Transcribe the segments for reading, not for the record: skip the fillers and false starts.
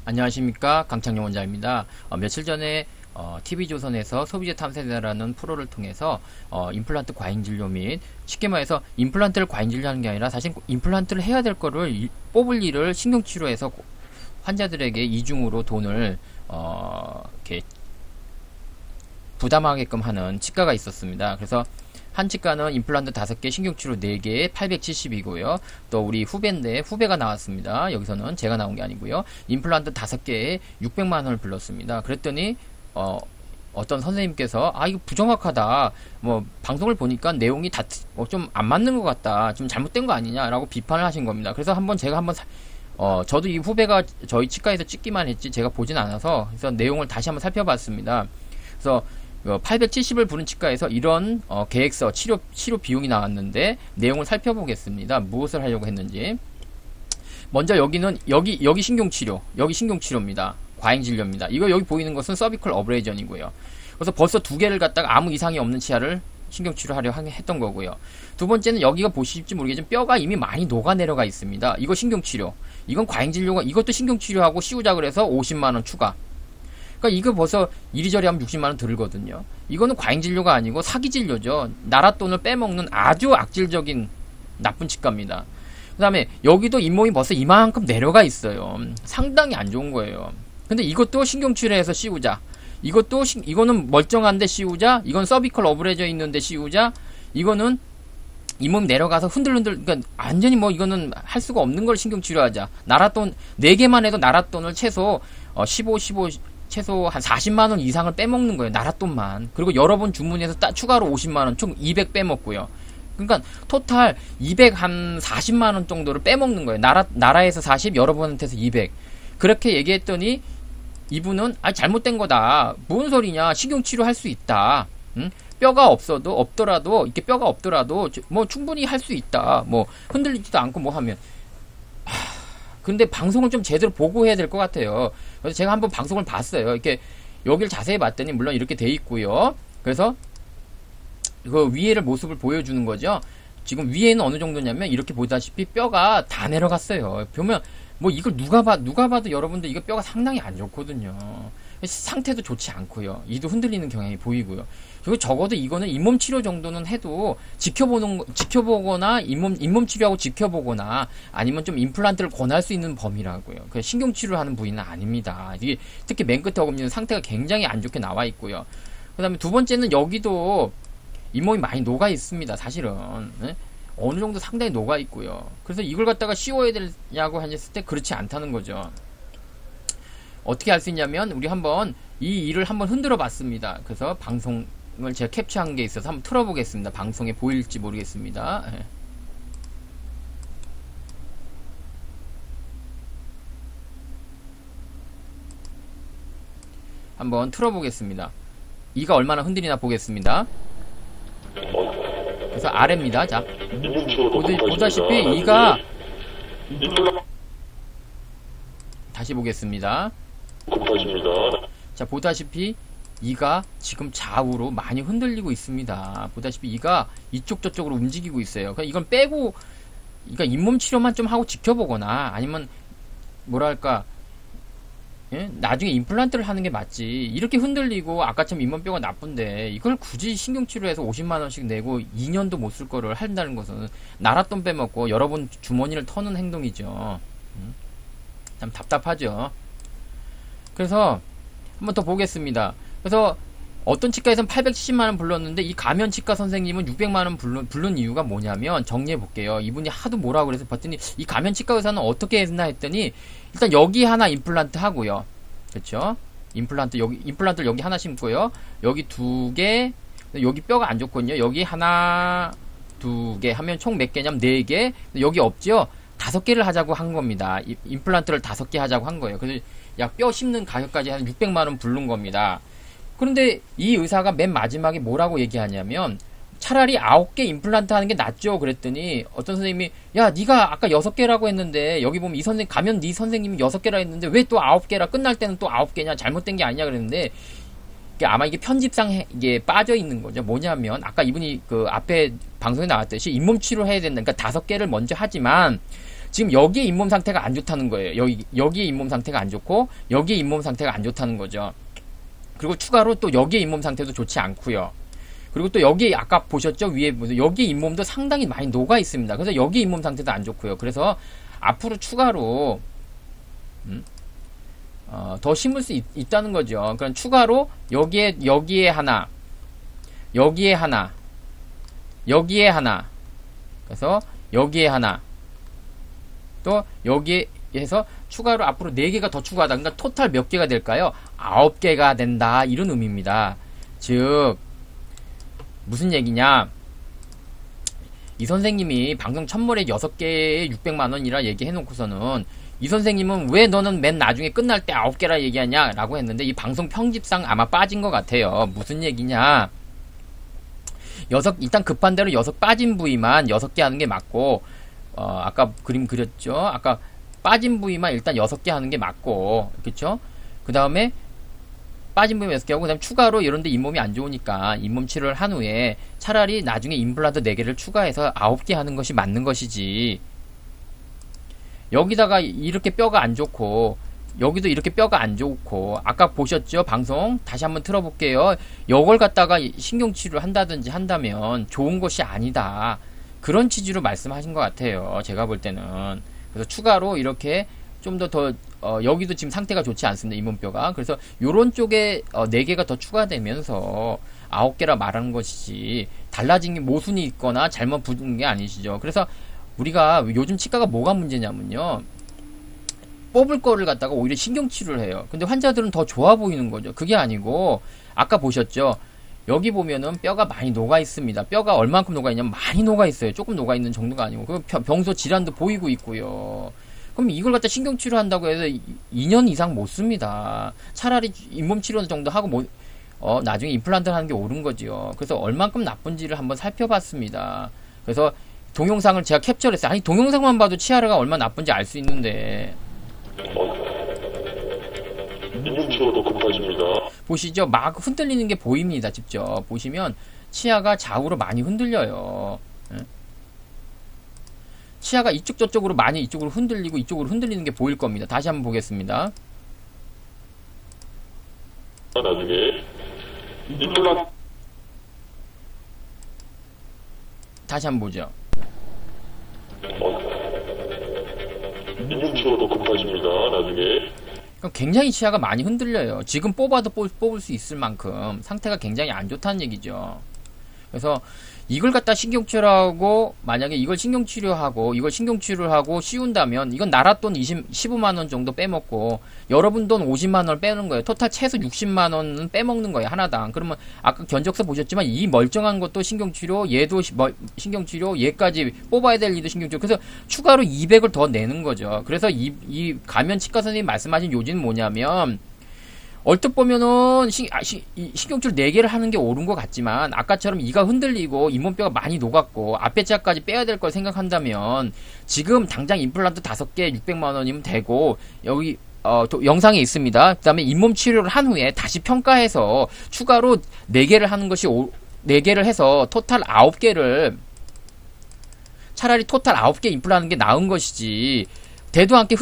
안녕하십니까, 강창용 원장입니다. 며칠 전에 TV조선에서 소비재 탐색이라는 프로를 통해서 임플란트 과잉 진료 및 쉽게 말해서 임플란트를 과잉 진료하는 게 아니라 사실 임플란트를 해야 될 거를 뽑을 일을 신경치료해서 환자들에게 이중으로 돈을 이렇게 부담하게끔 하는 치과가 있었습니다. 그래서 한 치과는 임플란트 5개, 신경치료 4개에 870이고요. 또 우리 후배인데 후배가 나왔습니다. 여기서는 제가 나온 게 아니고요. 임플란트 5개에 600만원을 불렀습니다. 그랬더니 어떤 선생님께서 이거 부정확하다. 뭐 방송을 보니까 내용이 다 좀 안 맞는 것 같다. 좀 잘못된 거 아니냐라고 비판을 하신 겁니다. 그래서 제가 한번 저도 이 후배가 저희 치과에서 찍기만 했지 제가 보진 않아서 그래서 내용을 다시 한번 살펴봤습니다. 그래서 870을 부른 치과에서 이런 계획서 치료 비용이 나왔는데 내용을 살펴보겠습니다. 무엇을 하려고 했는지. 먼저 여기 신경치료입니다. 과잉 진료입니다. 여기 보이는 것은 서비컬 어브레이전이고요. 그래서 벌써 2개를 갖다가 아무 이상이 없는 치아를 신경치료하려 했던 거고요. 두 번째는 여기가 보실지 모르겠지만 뼈가 이미 많이 녹아내려가 있습니다. 이거 신경치료. 이건 과잉 진료가 이것도 신경치료하고 씌우자 그래서 50만원 추가. 그러니까 이거 벌써 이리저리 하면 60만원 들거든요. 이거는 과잉 진료가 아니고 사기 진료죠. 나라 돈을 빼먹는 아주 악질적인 나쁜 치과입니다. 그 다음에 여기도 잇몸이 벌써 이만큼 내려가 있어요. 상당히 안 좋은 거예요. 근데 이것도 신경치료해서 씌우자. 이거는 멀쩡한데 씌우자. 이건 서비컬 어브레져 있는데 씌우자. 이거는 잇몸이 내려가서 흔들흔들, 그러니까 완전히 이거는 할 수가 없는 걸 신경치료하자. 나랏돈 4개만 해도 나랏돈을 최소 15 최소 한 40만원 이상을 빼먹는 거예요. 나랏돈만. 그리고 여러 번 주문해서 추가로 50만원, 총 200 빼먹고요. 그러니까 토탈 200 한 40만원 정도를 빼먹는 거예요. 나라에서 40, 여러분한테서 200. 그렇게 얘기했더니 이분은 잘못된 거다. 뭔 소리냐. 신경치료 할 수 있다. 응? 뼈가 없더라도 이렇게 뼈가 없더라도 충분히 할 수 있다. 흔들리지도 않고 하면. 근데 방송을 좀 제대로 보고 해야 될 것 같아요. 그래서 제가 한번 방송을 봤어요. 이렇게 여기를 자세히 봤더니 물론 이렇게 돼 있고요. 그래서 그 위에를 모습을 보여주는 거죠. 지금 위에는 어느 정도냐면 이렇게 보다시피 뼈가 다 내려갔어요. 보면 이걸 누가 봐도 여러분들 이거 뼈가 상당히 안 좋거든요. 상태도 좋지 않고요. 이도 흔들리는 경향이 보이고요. 그리고 적어도 이거는 잇몸 치료 정도는 해도 지켜보거나 잇몸 치료하고 지켜보거나 아니면 좀 임플란트를 권할 수 있는 범위라고요. 그 신경 치료하는 부위는 아닙니다. 이게 특히 맨 끝에 어금니는 상태가 굉장히 안 좋게 나와 있고요. 그다음에 두 번째는 여기도 잇몸이 많이 녹아 있습니다. 사실은. 네? 어느 정도 상당히 녹아 있고요. 그래서 이걸 갖다가 씌워야 되냐고 했을 때 그렇지 않다는 거죠. 어떻게 할 수 있냐면 우리 한번 이 일을 한번 흔들어 봤습니다. 그래서 방송을 제가 캡처한 게 있어서 한번 틀어 보겠습니다. 방송에 보일지 모르겠습니다. 한번 틀어 보겠습니다. 이가 얼마나 흔들리나 보겠습니다. 그래서 아래입니다. 자, 보다시피 이가 다시 보겠습니다. 자, 보다시피 이가 지금 좌우로 많이 흔들리고 있습니다. 보다시피 이가 이쪽 저쪽으로 움직이고 있어요. 그러니까 이건 빼고, 그러니까 잇몸 치료만 좀 하고 지켜보거나 아니면 뭐랄까, 나중에 임플란트를 하는 게 맞지. 이렇게 흔들리고 아까처럼 잇몸뼈가 나쁜데 이걸 굳이 신경치료해서 50만원씩 내고 2년도 못 쓸 거를 한다는 것은 나랏돈 빼먹고 여러분 주머니를 터는 행동이죠. 참 답답하죠. 그래서 한번 더 보겠습니다. 그래서 어떤 치과에서는 870만원 불렀는데 이 가면치과 선생님은 600만원 부른 이유가 뭐냐면 정리해 볼게요. 이분이 하도 뭐라고 그래서 봤더니 이 가면치과 의사는 어떻게 했나 했더니 일단 여기 하나 임플란트 하고요. 그렇죠? 임플란트를 여기 하나 심고요. 여기 2개, 여기 뼈가 안 좋거든요. 여기 하나, 2개 하면 총 몇 개냐면 4개. 여기 없죠? 5개를 하자고 한 겁니다. 임플란트를 5개 하자고 한 거예요. 그래서 약 뼈 심는 가격까지 한 600만원 부른 겁니다. 그런데 이 의사가 맨 마지막에 뭐라고 얘기하냐면 차라리 9개 임플란트 하는 게 낫죠. 그랬더니 어떤 선생님이 야 네가 아까 6개라고 했는데 여기 보면 이 선생님 가면 네 선생님이 6개라 했는데 왜 또 9개라 끝날 때는 또 9개냐 잘못된 게 아니냐 그랬는데 아마 이게 편집상 이게 빠져 있는 거죠. 뭐냐면 아까 이분이 그 앞에 방송에 나왔듯이 잇몸 치료 해야 된다. 그러니까 5개를 먼저 하지만 지금 여기에 잇몸 상태가 안 좋다는 거예요. 여기에 잇몸 상태가 안 좋고 여기에 잇몸 상태가 안 좋다는 거죠. 그리고 추가로 또 여기에 잇몸 상태도 좋지 않고요. 그리고 또 여기 아까 보셨죠? 위에 여기 잇몸도 상당히 많이 녹아 있습니다. 그래서 여기 잇몸 상태도 안 좋고요. 그래서 앞으로 추가로 더 심을 수 있다는 거죠. 그러니까 추가로 여기에 하나, 여기에 하나, 여기에 하나, 그래서 여기에 하나, 또 여기에 해서 추가로 앞으로 4개가 더 추가하다. 그러니까 토탈 몇 개가 될까요? 9개가 된다. 이런 의미입니다. 즉 무슨 얘기냐, 이 선생님이 방송 첫물에 6개에 600만원이라 얘기해놓고서는 이 선생님은 왜 너는 맨 나중에 끝날 때 9개라 얘기하냐 라고 했는데, 이 방송 편집상 아마 빠진 것 같아요. 무슨 얘기냐, 일단 급한 대로 6 빠진 부위만 6개 하는 게 맞고, 아까 그림 그렸죠? 아까 빠진 부위만 일단 6개 하는 게 맞고, 그쵸? 그 다음에 빠진 부위 6개 하고, 그 다음에 추가로 이런데 잇몸이 안 좋으니까 잇몸 치료를 한 후에 차라리 나중에 임플란트 4개를 추가해서 9개 하는 것이 맞는 것이지, 여기다가 이렇게 뼈가 안 좋고 여기도 이렇게 뼈가 안 좋고, 아까 보셨죠? 방송 다시 한번 틀어볼게요. 이걸 갖다가 신경치료를 한다든지 한다면 좋은 것이 아니다, 그런 취지로 말씀하신 것 같아요. 제가 볼 때는. 그래서 추가로 이렇게 좀 더 여기도 지금 상태가 좋지 않습니다. 잇몸뼈가. 그래서 요런 쪽에 4개가 더 추가되면서 9개라 말하는 것이지, 달라진 게 모순이 있거나 잘못 붙은 게 아니시죠. 그래서 우리가 요즘 치과가 뭐가 문제냐면요, 뽑을 거를 갖다가 오히려 신경치료를 해요. 근데 환자들은 더 좋아 보이는 거죠. 그게 아니고, 아까 보셨죠? 여기 보면은 뼈가 많이 녹아 있습니다. 뼈가 얼만큼 녹아 있냐면 많이 녹아 있어요. 조금 녹아 있는 정도가 아니고, 그 병소 질환도 보이고 있고요. 그럼 이걸 갖다 신경치료 한다고 해서 2년 이상 못 씁니다. 차라리 잇몸 치료 정도 하고 나중에 임플란트를 하는 게 옳은 거지요. 그래서 얼만큼 나쁜지를 한번 살펴봤습니다. 그래서 동영상을 제가 캡처를 했어요. 아니, 동영상만 봐도 치아가 얼마나 나쁜지 알 수 있는데. 잇몸 치료도 급하십니다. 보시죠? 막 흔들리는 게 보입니다. 직접 보시면 치아가 좌우로 많이 흔들려요. 치아가 이쪽 저쪽으로 많이 이쪽으로 흔들리고 이쪽으로 흔들리는 게 보일 겁니다. 다시 한번 보겠습니다. 나중에 임플란트 다시 한번 보죠. 잇몸 치료도 급하십니다. 나중에 굉장히 치아가 많이 흔들려요. 지금 뽑아도 뽑을 수 있을 만큼 상태가 굉장히 안 좋다는 얘기죠. 그래서 이걸 갖다 신경치료하고, 만약에 이걸 신경치료하고 이걸 신경치료를 하고 씌운다면 이건 나라 돈 15만원 정도 빼먹고 여러분 돈 50만원을 빼는 거예요. 토탈 최소 60만원은 빼먹는 거예요, 하나당. 그러면 아까 견적서 보셨지만 이 멀쩡한 것도 신경치료, 얘도 신경치료, 얘까지 뽑아야 될 일도 신경치료. 그래서 추가로 200을 더 내는 거죠. 그래서 이 가면 치과 선생님 말씀하신 요지는 뭐냐면, 얼뜻 보면은 신경치료 4개를 하는 게 옳은 것 같지만, 아까처럼 이가 흔들리고 잇몸뼈가 많이 녹았고 앞에 치아까지 빼야 될 걸 생각한다면 지금 당장 임플란트 5개 600만원이면 되고, 여기 영상에 있습니다. 그 다음에 잇몸 치료를 한 후에 다시 평가해서 추가로 4개를 하는 것이 4개를 해서 토탈 9개를, 차라리 토탈 9개 임플란트 하는 게 나은 것이지, 대도 않게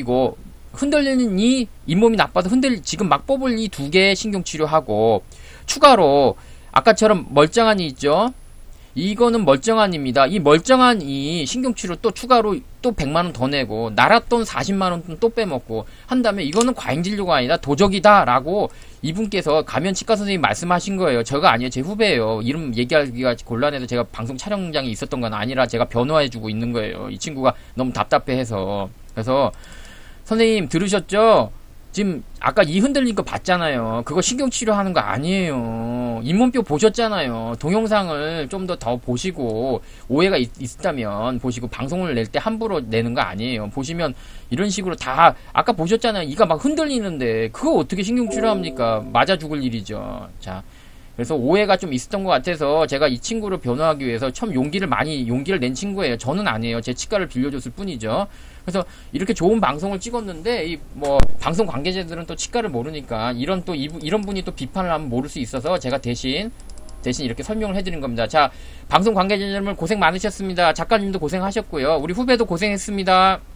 흔들리는 이 잇몸이 나빠서 지금 막 뽑을 이 2개 신경치료하고, 추가로 아까처럼 멀쩡한 이 있죠? 이거는 멀쩡한입니다. 이 멀쩡한 이 신경치료 또 추가로 또 100만원 더 내고 나랏돈 40만원 또 빼먹고 한다면 이거는 과잉진료가 아니라 도적이다 라고 이분께서 가면 치과 선생님 말씀하신 거예요. 저가 아니에요. 제 후배예요. 이름 얘기하기가 곤란해서 제가 방송 촬영장에 있었던 건 아니라 제가 변호해주고 있는 거예요. 이 친구가 너무 답답해해서. 그래서 선생님 들으셨죠? 지금 아까 이 흔들린 거 봤잖아요. 그거 신경치료 하는 거 아니에요. 잇몸뼈 보셨잖아요. 동영상을 좀 더 보시고, 오해가 있다면 보시고, 방송을 낼 때 함부로 내는 거 아니에요. 보시면 이런 식으로 다 아까 보셨잖아요. 이가 막 흔들리는데 그거 어떻게 신경치료 합니까? 맞아 죽을 일이죠. 자, 그래서 오해가 좀 있었던 것 같아서 제가 이 친구를 변호하기 위해서 처음 용기를 낸 친구예요. 저는 아니에요. 제 치과를 빌려줬을 뿐이죠. 그래서 이렇게 좋은 방송을 찍었는데 방송 관계자들은 또 치과를 모르니까 이런 분이 또 비판을 하면 모를 수 있어서 제가 대신 대신 이렇게 설명을 해드린 겁니다. 자, 방송 관계자 여러분 고생 많으셨습니다. 작가님도 고생하셨고요. 우리 후배도 고생했습니다.